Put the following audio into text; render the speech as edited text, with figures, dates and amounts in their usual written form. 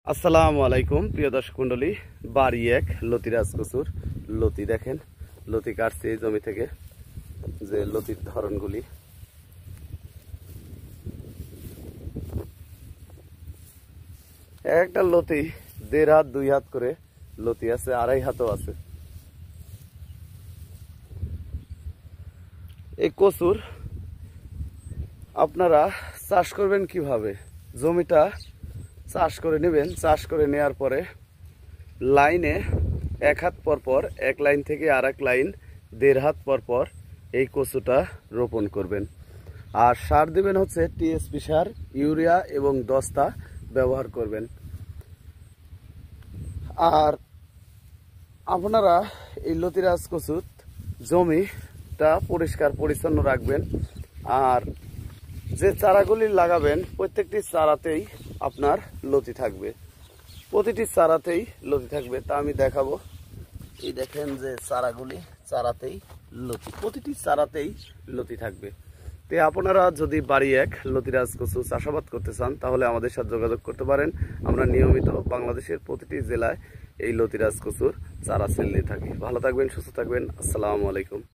আসসালামু আলাইকুম প্রিয় দর্শক মণ্ডলী। বাড়ি এক লতিরাজ কচুর লতি দেখেন, লতি কাটছে এই জমি থেকে। যে লতির ধরনগুলি, একটা লতি 1.5 হাত 2 হাত করে লতি আছে, 2.5 হাতও আছে। এই কচুর আপনারা চাষ করবেন কিভাবে? জমিটা চাষ করে নেবেন। চাষ করে নেওয়ার পরে লাইনে 1 হাত পর পর, এক লাইন থেকে আর এক লাইন 1.5 হাত পর পর এই কচুটা রোপণ করবেন। আর সার দিবেন হচ্ছে টিএসপি সার, ইউরিয়া এবং দস্তা ব্যবহার করবেন। আর আপনারা এই লতিরাজ কচুর জমিটা পরিষ্কার পরিচ্ছন্ন রাখবেন। আর যে চারাগুলি লাগাবেন প্রত্যেকটি চারাতেই আপনার লতি থাকবে, প্রতিটি চারাতেই লতি থাকবে। তা আমি দেখাবো। এই দেখেন যে চারাগুলি, চারাতেই লতি, প্রতিটি চারাতেই লতি থাকবে। তো আপনারা যদি বাড়ি এক লতিরাজ কচু চাষাবাদ করতে চান তাহলে আমাদের সাথে যোগাযোগ করতে পারেন। আমরা নিয়মিত বাংলাদেশের প্রতিটি জেলায় এই লতিরাজ কচুর চারা সেল দিয়ে থাকি। ভালো থাকবেন, সুস্থ থাকবেন। আসসালামু আলাইকুম।